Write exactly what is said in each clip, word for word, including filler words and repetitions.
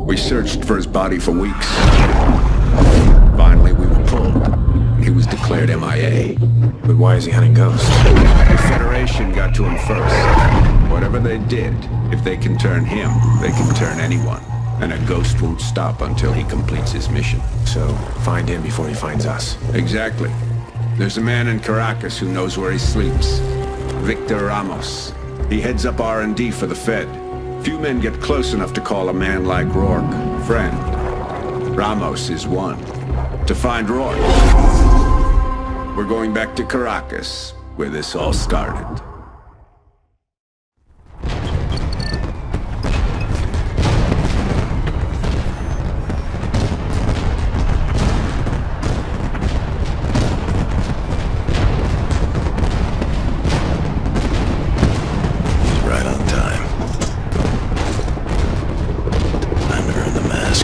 We searched for his body for weeks. Finally, we were pulled. He was declared M I A. But why is he hunting ghosts? The Federation got to him first. Whatever they did, if they can turn him, they can turn anyone. And a ghost won't stop until he completes his mission. So, find him before he finds us. Exactly. There's a man in Caracas who knows where he sleeps. Victor Ramos. He heads up R and D for the Fed. Few men get close enough to call a man like Rourke friend. Ramos is one. To find Rourke, we're going back to Caracas, where this all started. Right on time. Time to earn the mask.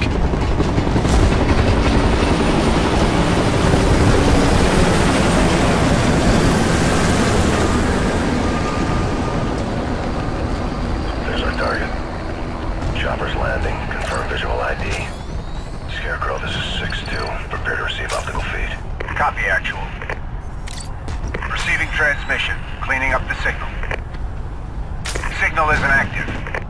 There's our target. Chopper's landing. Confirm visual I D. Scarecrow, this is six two. Prepare to receive optical feed. Copy, actual. Receiving transmission. Cleaning up the signal. Signal isn't active.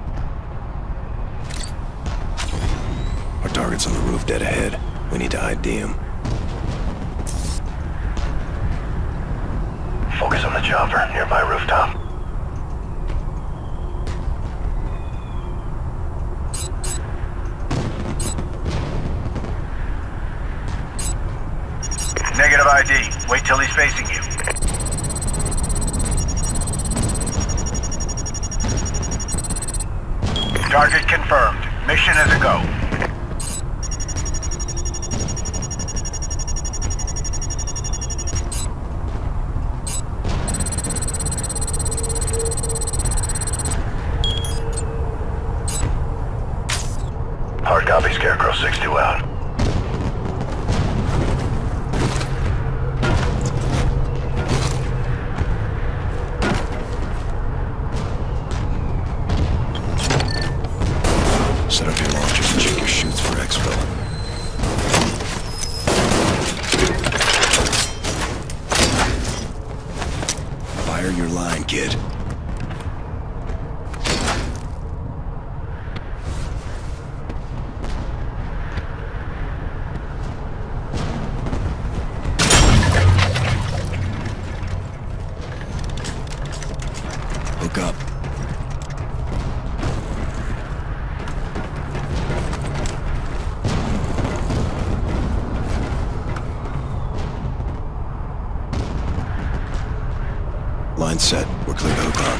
Our target's on the roof dead ahead. We need to I D him. Focus on the chopper, nearby rooftop. Negative I D. Wait till he's facing you. Target confirmed. Mission is a go. Hard copy, Scarecrow, six two out. Set up your launchers and check your chutes for exfil. Fire your line, kid. Hook up. Line set. We're clear to hook on.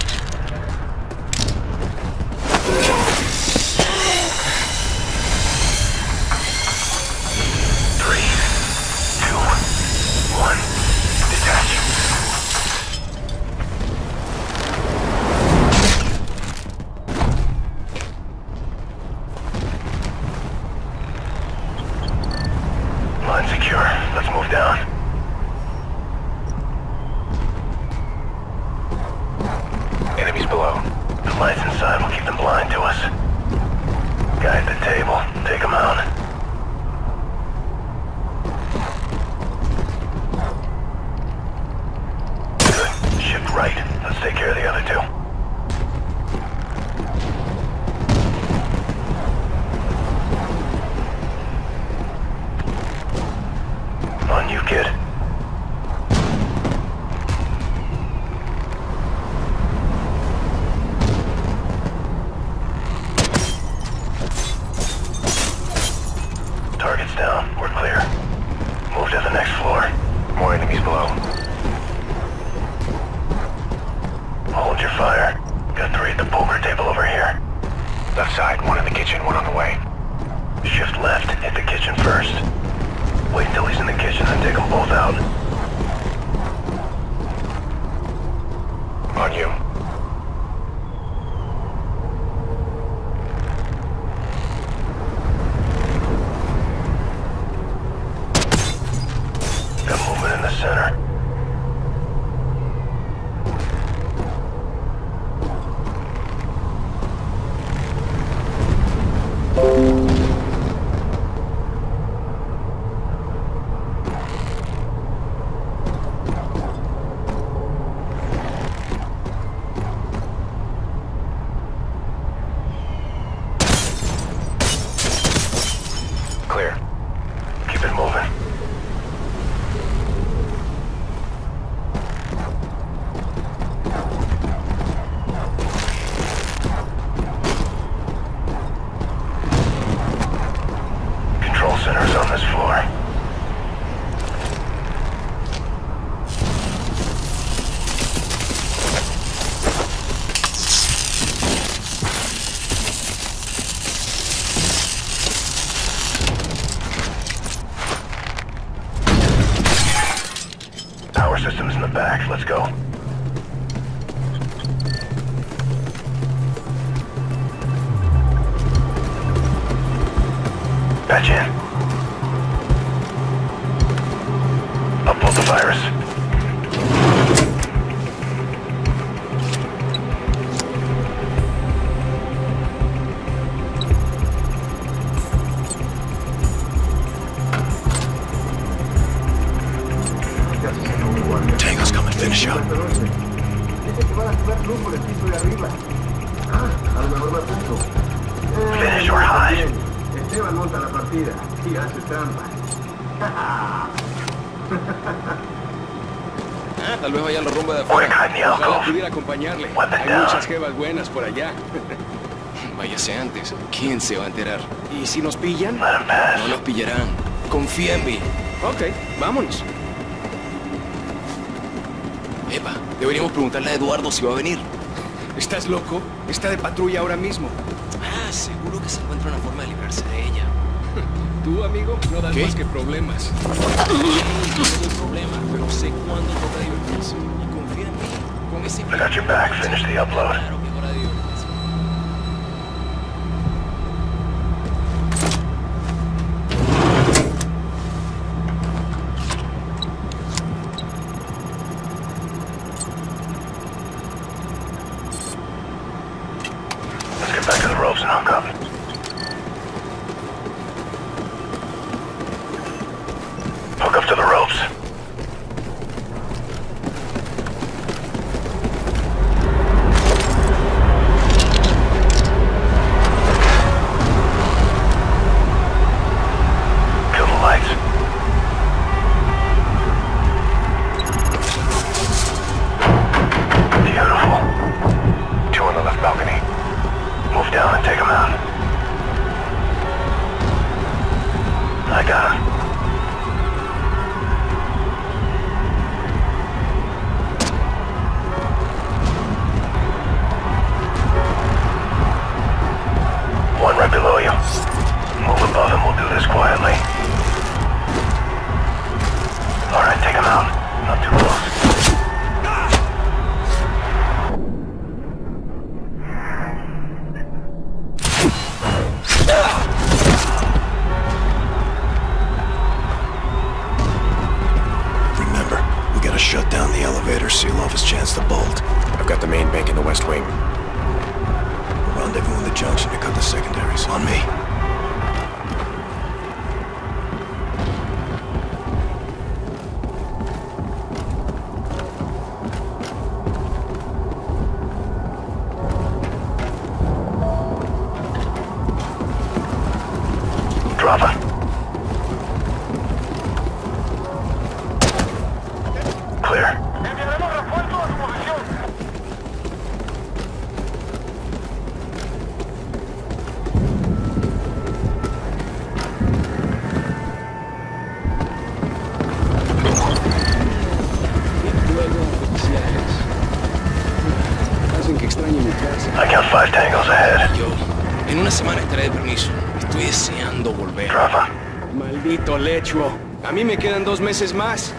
Three, two, one, detach. Line secure. Let's move down. Enemies below. The lights inside will keep them blind to us. Guy at the table. Take him out. Good. Shift right. Let's take care of the other two. On you, kid. Target's down. We're clear. Move to the next floor. More enemies below. Hold your fire. Got three at the poker table over here. Left side, one in the kitchen, one on the way. Shift left, hit the kitchen first. Wait until he's in the kitchen, then take them both out. On you. Got movement in the center. You Clear. Keep it moving. Control center's on this floor. Power system's in the back. Let's go. Patch in. Upload the virus. Tango's coming. Finish up. Finish or hide. Esteban monta la partida y hace trampa. Ah, tal vez vaya a la rumba de Quick, afuera. hide the Ojalá alcohol. pudiera acompañarle. Weapon Hay down. muchas jevas buenas por allá. Váyase antes. ¿Quién se va a enterar? ¿Y si nos pillan? Let him pass. No nos pillarán. Confía en mí. Ok, vámonos. Epa, deberíamos preguntarle a Eduardo si va a venir. ¿Estás loco? Está de patrulla ahora mismo. Ah, seguro que se encuentra una forma de librarse de ella. Tú, amigo, no das ¿Qué? más que problemas. No tengo problema, pero sé cuándo toca divertirse. Y confía en mí. Con ese... I got your back. Finish the upload. Claro que es hora de divertirse. Let's get back to the ropes and hook up. Hook up to the ropes. Kill the lights. Beautiful. Two on the left balcony. Move down and take him out. I got him. One right below you. Move above and we'll do this quietly. Alright, take him out. Not too close. Remember, we gotta shut down the elevator, seal off his chance to bolt. I've got the main bank in the West Wing. Rendezvous in the junction to cut the secondaries. On me. Drop him. Clear. Hacen que extrañe mi casa. I count five tangos ahead. Yo, en una semana estaré de permiso. Estoy deseando volver. Drop him. Maldito lechuo. A mí me quedan dos meses más.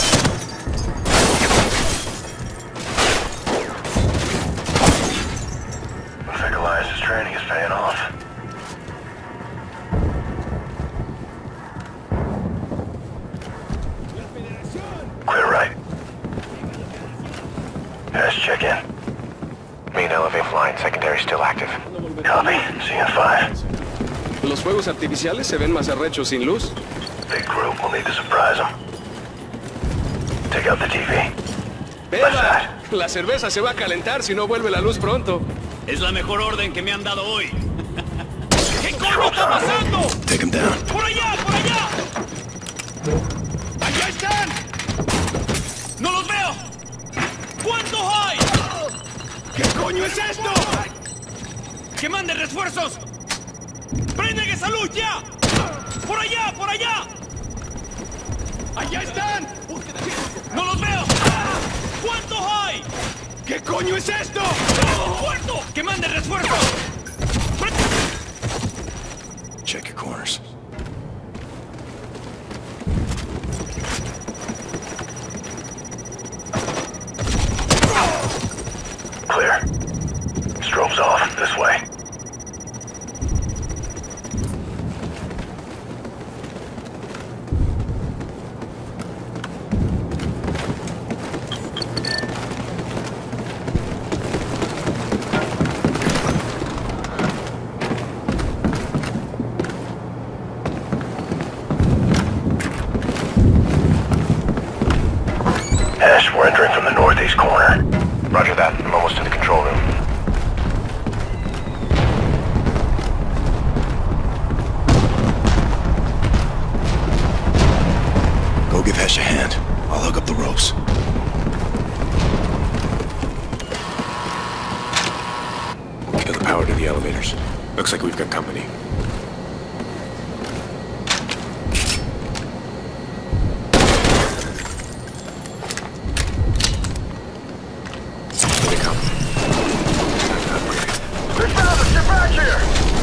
Looks like Elias's training is paying off. Clear right. Pass check in. Main elevate flying, secondary still active. Copy. See you in five. Los fuegos artificiales se ven más arrechos sin luz. Big group, we'll need to surprise them. Take out the T V. ¡Beba! La cerveza se va a calentar si no vuelve la luz pronto. Es la mejor orden que me han dado hoy. ¿Qué coño Ropes está on. pasando? Take him down. ¡Por allá! mande refuerzos! ¡Prenden esa luz ya! ¡Por allá, por allá! ¡Allá están! ¡No los veo! ¿Cuántos hay? ¿Qué coño es esto? ¡Muerto! ¡Que mande refuerzos! Check your corners. Clear. Strobes off. This way. Ash, we're entering from the northeast corner. Roger that. I'm almost in the control room. Go give Hesh a hand. I'll hook up the ropes. Kill the power to the elevators. Looks like we've got company. Here they come. Time to upgrade. They found us! Get back here!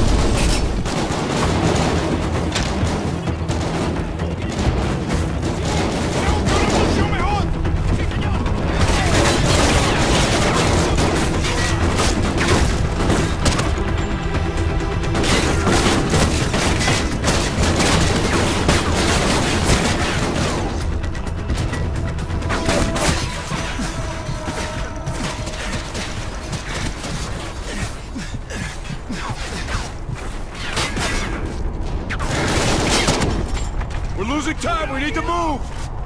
We're losing time! We need to move!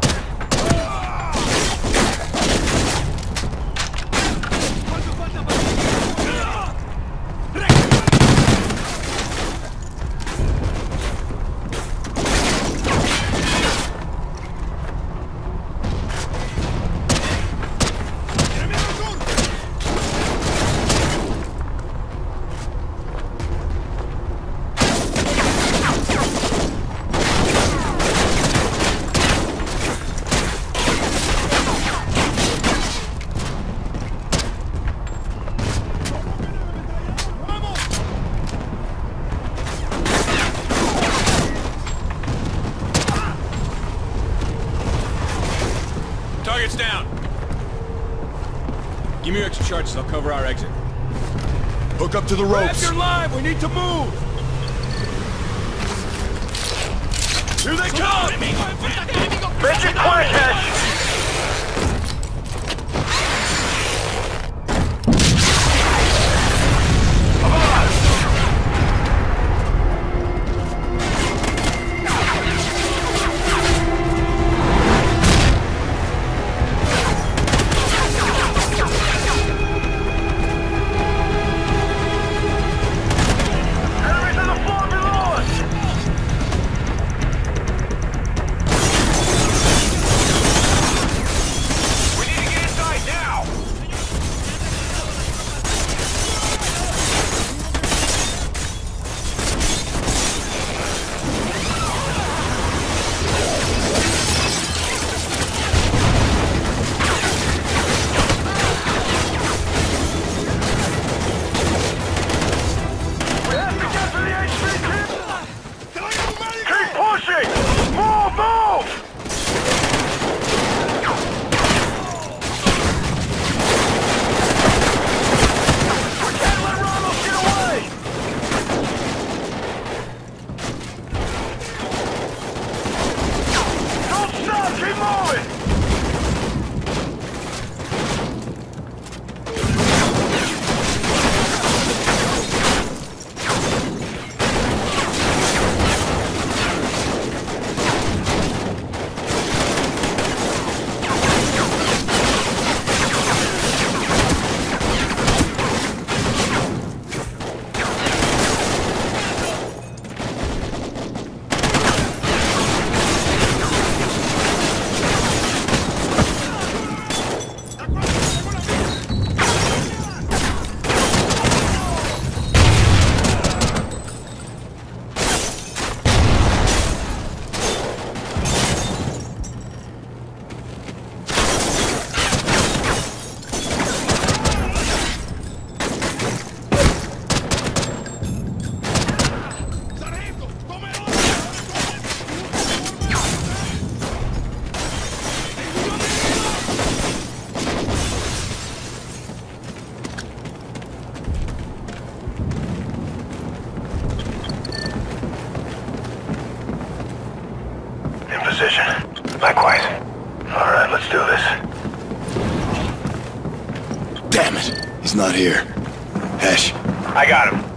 Target's down. Give me your extra charges. I'll cover our exit. Hook up to the ropes. Grab your line. We need to move. Here they come! Make it quick, Ash! position. Likewise. All right, let's do this. Damn it! He's not here. Hesh. I got him.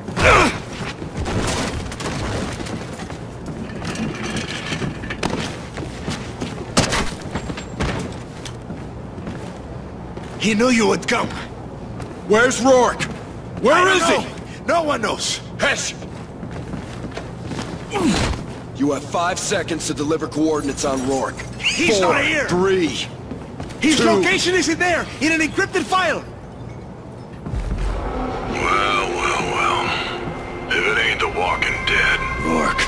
He knew you would come. Where's Rourke? Where I is don't he? No one knows. Hesh! You have five seconds to deliver coordinates on Rourke. He's Four, not here. Three. His two. location isn't there, in an encrypted file. Well, well, well. If it ain't the Walking Dead, Rourke.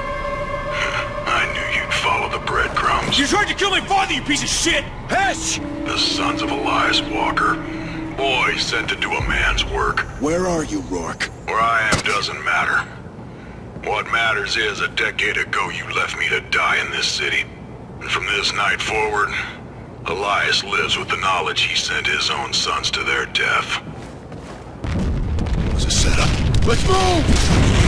I knew you'd follow the breadcrumbs. You tried to kill my father, you piece of shit! Hesh! The sons of Elias Walker. Boy sent to do a man's work. Where are you, Rourke? Where I am doesn't matter. What matters is a decade ago you left me to die in this city. And from this night forward, Elias lives with the knowledge he sent his own sons to their death. It was a setup. Let's move!